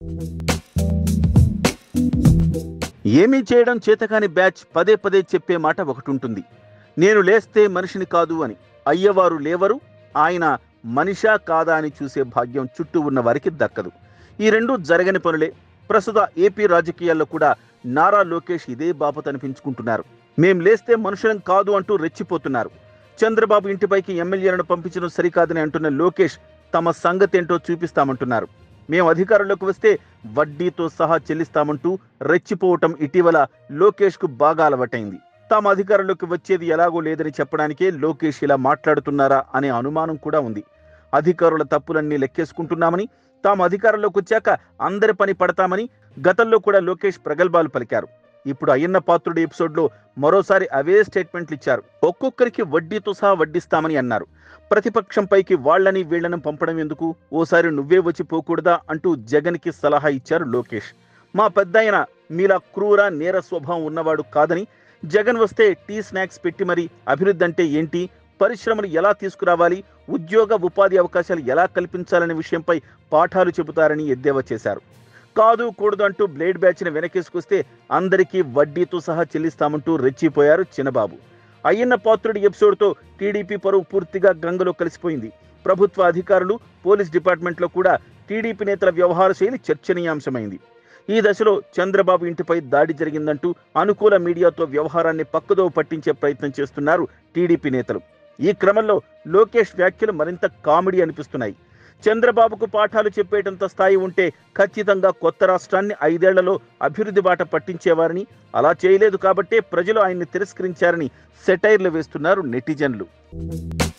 ఏమీ చేయడం చేతకాని బ్యాచ్ పదే పదే చెప్పే మాట ఒకటుంటుంది, నేను లేస్తే మనిషిని కాదు అని. అయ్యవారు లేవరు, ఆయన మనిషా కాదా అని చూసే భాగ్యం చుట్టూ ఉన్న వారికి దక్కదు. ఈ రెండూ జరగని పనులే. ప్రస్తుత ఏపీ రాజకీయాల్లో కూడా నారా లోకేష్ ఇదే బాపత అనిపించుకుంటున్నారు. మేం లేస్తే మనుషులం కాదు అంటూ రెచ్చిపోతున్నారు. చంద్రబాబు ఇంటిపైకి ఎమ్మెల్యేలను పంపించడం సరికాదని అంటున్న లోకేష్ తమ సంగతేంటో చూపిస్తామంటున్నారు. మేము అధికారంలోకి వస్తే వడ్డీతో సహా చెల్లిస్తామంటూ రెచ్చిపోవటం ఇటీవల లోకేష్కు బాగా అలవాటైంది. తాము అధికారంలోకి వచ్చేది ఎలాగో లేదని చెప్పడానికే లోకేష్ ఇలా మాట్లాడుతున్నారా అనే అనుమానం కూడా ఉంది. అధికారుల తప్పులన్నీ లెక్కేసుకుంటున్నామని, తాము అధికారంలోకి వచ్చాక అందరి పని పడతామని గతంలో కూడా లోకేష్ ప్రగల్భాలు పలికారు. ఇప్పుడు అయ్యన్న పాత్రుడి ఎపిసోడ్లో మరోసారి అవే స్టేట్మెంట్లు ఇచ్చారు. ఒక్కొక్కరికి వడ్డీతో సహా వడ్డిస్తామని అన్నారు. ప్రతిపక్షంపైకి వాళ్లని వీళ్లను పంపడం ఎందుకు, ఓసారి నువ్వే వచ్చి పోకూడదా అంటూ జగన్కి సలహా ఇచ్చారు లోకేష్. మా పెద్దాయన మీలా క్రూర నేర స్వభావం ఉన్నవాడు కాదని, జగన్ వస్తే టీ స్నాక్స్ పెట్టి మరి అభివృద్ధి అంటే ఏంటి, పరిశ్రమలు ఎలా తీసుకురావాలి, ఉద్యోగ ఉపాధి అవకాశాలు ఎలా కల్పించాలనే విషయంపై పాఠాలు చెబుతారని ఎద్దేవా చేశారు. కాదు కూడదు అంటూ బ్లేడ్ బ్యాచ్ని వెనకేసుకొస్తే అందరికీ వడ్డీతో సహా చెల్లిస్తామంటూ రెచ్చిపోయారు చిన్నబాబు. అయ్యన్న పాత్రుడి ఎపిసోడ్తో టీడీపీ పరువు పూర్తిగా గంగలో కలిసిపోయింది. ప్రభుత్వ అధికారులు, పోలీస్ డిపార్ట్మెంట్లో కూడా టీడీపీ నేతల వ్యవహార శైలి చర్చనీయాంశమైంది. ఈ దశలో చంద్రబాబు ఇంటిపై దాడి జరిగిందంటూ అనుకూల మీడియాతో వ్యవహారాన్ని పక్కదోవ పట్టించే ప్రయత్నం చేస్తున్నారు టీడీపీ నేతలు. ఈ క్రమంలో లోకేష్ వ్యాఖ్యలు మరింత కామెడీ అనిపిస్తున్నాయి. చంద్రబాబుకు పాఠాలు చెప్పేటంత స్థాయి ఉంటే ఖచ్చితంగా కొత్త రాష్ట్రాన్ని 5 ఏళ్లలో అభివృద్ధి బాట పట్టించేవారని, అలా చేయలేదు కాబట్టే ప్రజలు ఆయన్ని తిరస్కరించారని సెటైర్లు వేస్తున్నారు నెటిజన్లు.